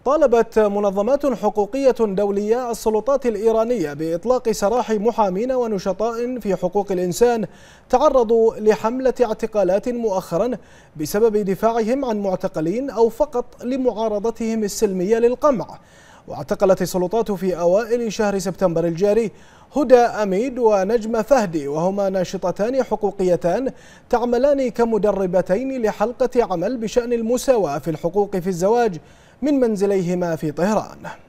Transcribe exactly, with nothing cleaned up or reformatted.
طالبت منظمات حقوقية دولية السلطات الإيرانية بإطلاق سراح محامين ونشطاء في حقوق الإنسان تعرضوا لحملة اعتقالات مؤخرا بسبب دفاعهم عن معتقلين أو فقط لمعارضتهم السلمية للقمع. واعتقلت السلطات في أوائل شهر سبتمبر الجاري هدى أميد ونجمة فهدي، وهما ناشطتان حقوقيتان تعملان كمدربتين لحلقة عمل بشأن المساواة في الحقوق في الزواج من منزليهما في طهران.